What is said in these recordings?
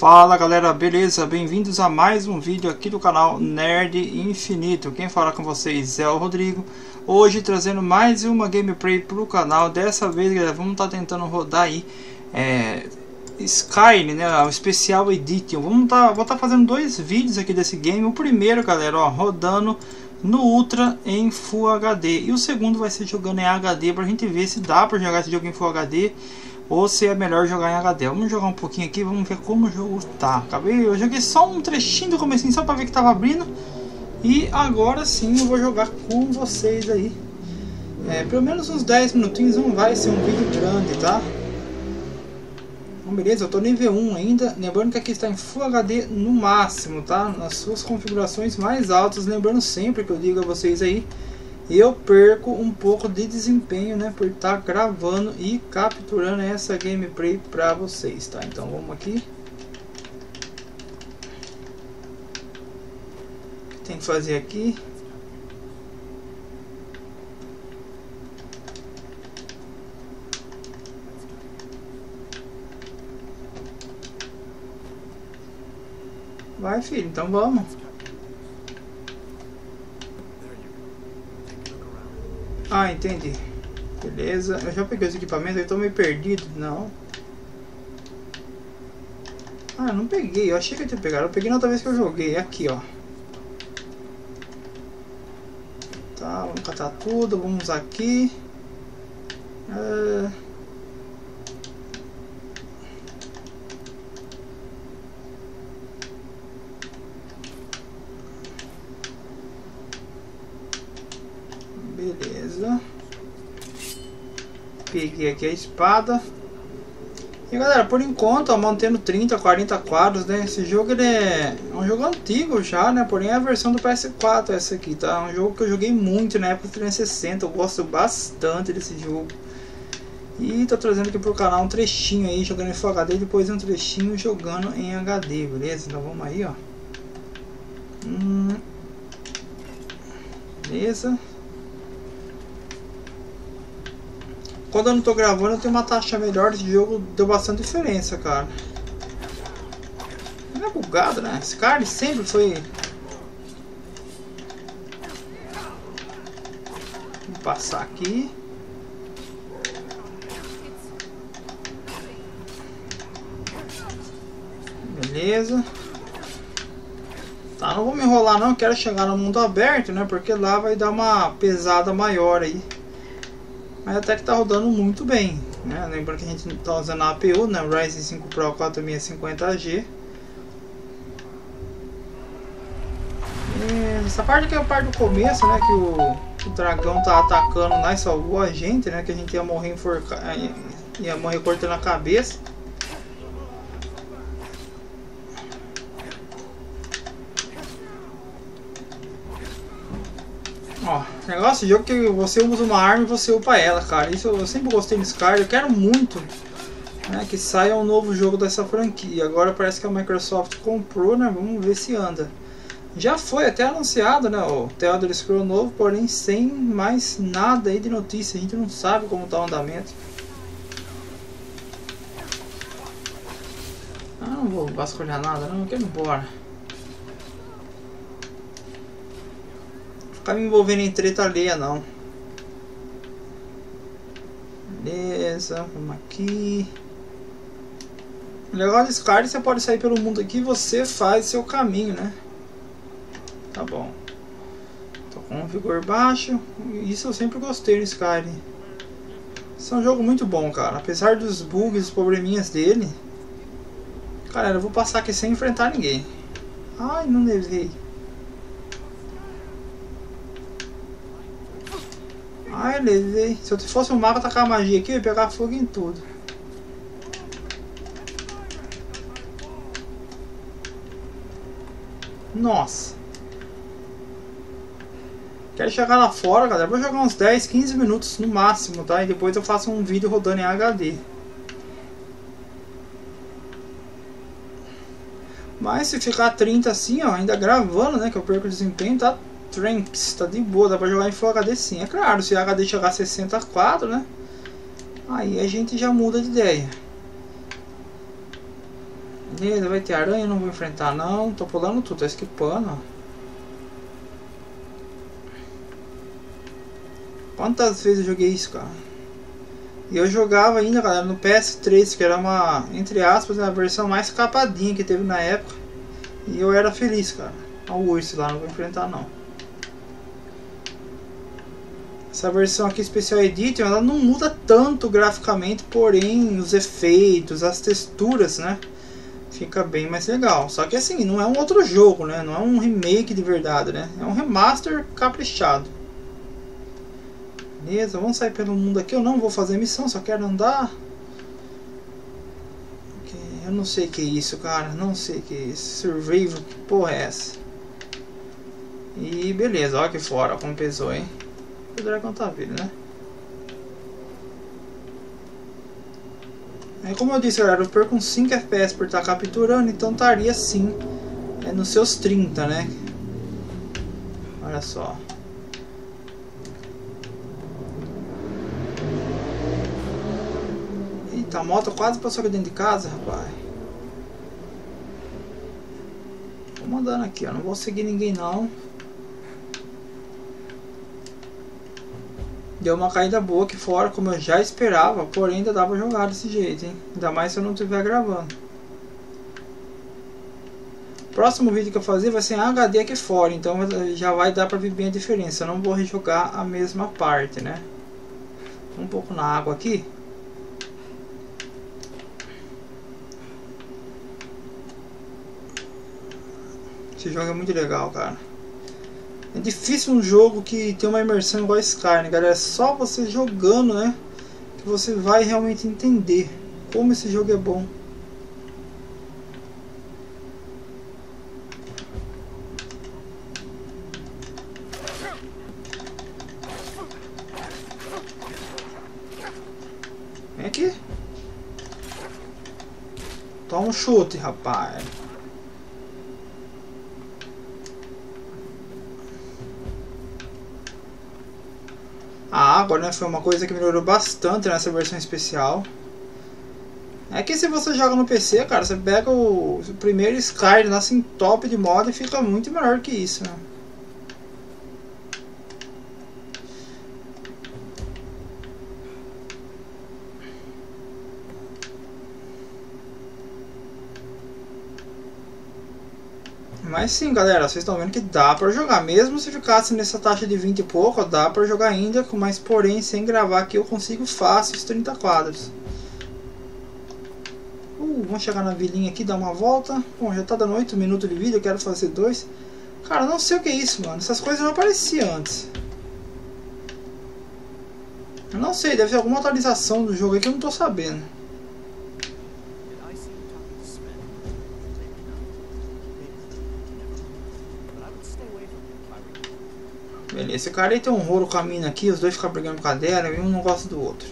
Fala galera, beleza? Bem-vindos a mais um vídeo aqui do canal Nerd Infinito. Quem fala com vocês é o Rodrigo. Hoje trazendo mais uma gameplay pro canal. Dessa vez, galera, vamos estar tentando rodar aí Skyrim, né? O Special Edition. Vou estar fazendo dois vídeos aqui desse game. O primeiro, galera, ó, rodando no Ultra em Full HD. E o segundo vai ser jogando em HD pra gente ver se dá pra jogar esse jogo em Full HD ou se é melhor jogar em HD. Vamos jogar um pouquinho aqui, vamos ver como o jogo tá. Eu joguei só um trechinho do comecinho, só pra ver que tava abrindo. E agora sim eu vou jogar com vocês aí. Pelo menos uns 10 minutinhos, não vai ser um vídeo grande, tá? Então, beleza, eu tô nível 1 ainda. Lembrando que aqui está em Full HD no máximo, tá? Nas suas configurações mais altas. Lembrando sempre que eu digo a vocês aí, eu perco um pouco de desempenho, né, por estar gravando e capturando essa gameplay para vocês, tá? Então vamos aqui. O que tem que fazer aqui? Vai, filho, então vamos. Ah, entendi. Beleza. Eu já peguei os equipamentos, eu tô meio perdido. Não. Ah, não peguei. Eu achei que eu tinha pegado. Eu peguei na outra vez que eu joguei. Aqui, ó. Tá, vamos catar tudo. Vamos aqui. Beleza. Peguei aqui a espada. E galera, por enquanto, ó, mantendo 30, 40 quadros, né? Esse jogo ele é um jogo antigo já, né? Porém é a versão do PS4 essa aqui, tá? É um jogo que eu joguei muito na época do 360. Eu gosto bastante desse jogo. E tô trazendo aqui pro canal um trechinho aí jogando em Full HD, depois um trechinho jogando em HD, beleza? Então vamos aí, ó. Beleza. Quando eu não tô gravando, eu tenho uma taxa melhor. Esse jogo deu bastante diferença, cara. Não é bugado, né? Esse cara sempre foi... Vou passar aqui. Beleza. Tá, não vou me enrolar não. Quero chegar no mundo aberto, né? Porque lá vai dar uma pesada maior aí. Mas até que tá rodando muito bem, né? Lembrando que a gente tá usando a APU, né? Ryzen 5 Pro 4650G. Essa parte aqui é a parte do começo, né? Que o dragão tá atacando lá e salvou a gente, né? Que a gente ia morrer enforcado, ia morrer cortando a cabeça. Ó, negócio de jogo que você usa uma arma e você upa ela, cara. Isso eu sempre gostei de Skyrim. Eu quero muito, né, que saia um novo jogo dessa franquia. Agora parece que a Microsoft comprou, né? Vamos ver se anda. Já foi até anunciado, né, o The Elder Scrolls novo, porém sem mais nada aí de notícia. A gente não sabe como tá o andamento. Ah, não vou vasculhar nada, não. Eu quero ir embora. Ficar me envolvendo em treta alheia não. Beleza, vamos aqui. O legal de Skyrim, você pode sair pelo mundo aqui e você faz seu caminho, né? Tá bom. Tô com um vigor baixo. Isso eu sempre gostei no Skyrim. Esse é um jogo muito bom, cara. Apesar dos bugs, os probleminhas dele. Galera, eu vou passar aqui sem enfrentar ninguém. Ai, não levei. Ai, levei. Se eu fosse um mago tacar magia aqui, eu ia pegar fogo em tudo. Nossa. Quero chegar lá fora, galera. Vou jogar uns 10, 15 minutos no máximo, tá? E depois eu faço um vídeo rodando em HD. Mas se ficar 30 assim, ó, ainda gravando, né? Que eu perco o desempenho, tá? Tranks, tá de boa, dá pra jogar em Full HD sim. É claro, se a HD chegar a 60 quadros, né? Aí a gente já muda de ideia. Beleza, vai ter aranha, não vou enfrentar não. Tô pulando tudo, tô esquipando, ó. Quantas vezes eu joguei isso, cara? E eu jogava ainda, galera, no PS3, que era uma, entre aspas, a versão mais capadinha que teve na época. E eu era feliz, cara. Olha o urso lá, não vou enfrentar não. Essa versão aqui, Special Edition, ela não muda tanto graficamente, porém os efeitos, as texturas, né? Fica bem mais legal. Só que assim, não é um outro jogo, né? Não é um remake de verdade, né? É um remaster caprichado. Beleza, vamos sair pelo mundo aqui. Eu não vou fazer missão, só quero andar. Eu não sei o que é isso, cara. Não sei o que é isso. Survival, que porra é essa? E beleza, olha aqui fora como pesou, hein? O dragão tá vindo, né? É como eu disse, galera, eu perco uns 5 FPS por estar capturando, então estaria sim nos seus 30, né? Olha só. Eita, a moto quase passou aqui dentro de casa, rapaz. Vamos andando aqui, ó. Não vou seguir ninguém não. Deu uma caída boa aqui fora, como eu já esperava, porém ainda dá pra jogar desse jeito, hein? Ainda mais se eu não estiver gravando. O próximo vídeo que eu fazer vai ser em HD aqui fora, então já vai dar pra ver bem a diferença. Eu não vou rejogar a mesma parte, né? Um pouco na água aqui. Esse jogo é muito legal, cara. É difícil um jogo que tem uma imersão igual a Skyrim, galera. É só você jogando, né, que você vai realmente entender como esse jogo é bom. Vem aqui. Toma um chute, rapaz. A água, né, foi uma coisa que melhorou bastante nessa versão especial. É que se você joga no PC, cara, você pega o primeiro Skyrim, nasce em top de moda e fica muito melhor que isso, né? Mas sim, galera, vocês estão vendo que dá pra jogar. Mesmo se ficasse nessa taxa de 20 e pouco, dá pra jogar ainda. Mas porém, sem gravar aqui, eu consigo fácil os 30 quadros. Vamos chegar na vilinha aqui, dar uma volta. Bom, já tá dando 8 minutos de vídeo, eu quero fazer 2. Cara, não sei o que é isso, mano. Essas coisas não apareciam antes. Eu não sei, deve ser alguma atualização do jogo aí que eu não tô sabendo. Beleza, esse cara aí tem um rolo com a mina aqui, os dois ficam brigando por cadeira e um não gosta do outro.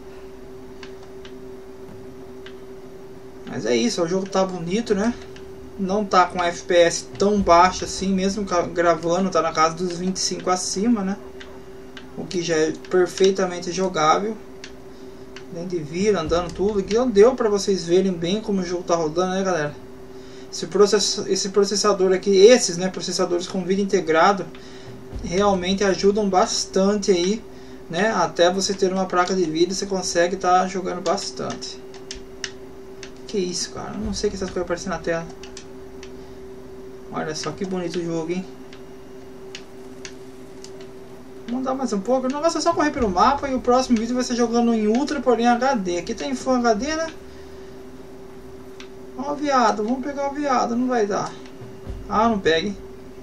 Mas é isso, o jogo tá bonito, né? Não tá com FPS tão baixo assim, mesmo gravando, tá na casa dos 25 acima, né? O que já é perfeitamente jogável. Dentro de vira, andando tudo. Aqui deu pra vocês verem bem como o jogo tá rodando, né, galera? Esse processador aqui, esses, né, processadores com vídeo integrado, realmente ajudam bastante aí, né? Até você ter uma placa de vídeo, você consegue estar jogando bastante. Que isso, cara? Eu não sei que essas coisas aparecem na tela. Olha só que bonito o jogo, hein? Vamos andar mais um pouco. O negócio é só correr pelo mapa e o próximo vídeo vai ser jogando em Ultra, porém HD. Aqui tem Full HD, né? Ó o viado, vamos pegar o viado, não vai dar. Ah, não pegue.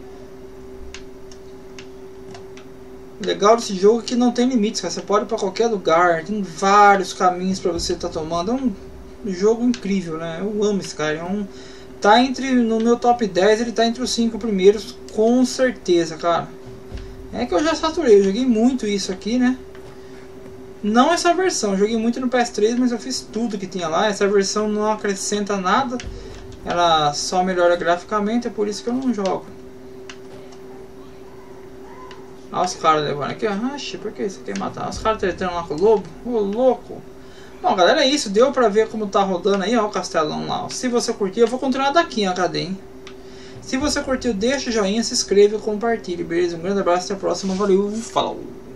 O legal desse jogo é que não tem limites, cara. Você pode ir pra qualquer lugar, tem vários caminhos pra você estar tomando. É um jogo incrível, né? Eu amo esse cara. Tá no meu top 10, ele tá entre os 5 primeiros, com certeza, cara. É que eu já saturei, eu joguei muito isso aqui, né? Não essa versão, eu joguei muito no PS3, mas eu fiz tudo que tinha lá. Essa versão não acrescenta nada, ela só melhora graficamente, é por isso que eu não jogo. Olha os caras levando aqui, ó. Por que você quer matar? Os caras tretando lá com o lobo? Ô louco! Bom, galera, é isso. Deu pra ver como tá rodando aí, ó, o castelão lá. Se você curtiu, eu vou continuar daqui em HD, hein? Se você curtiu, deixa o joinha, se inscreva e compartilhe, beleza? Um grande abraço, até a próxima. Valeu, falou!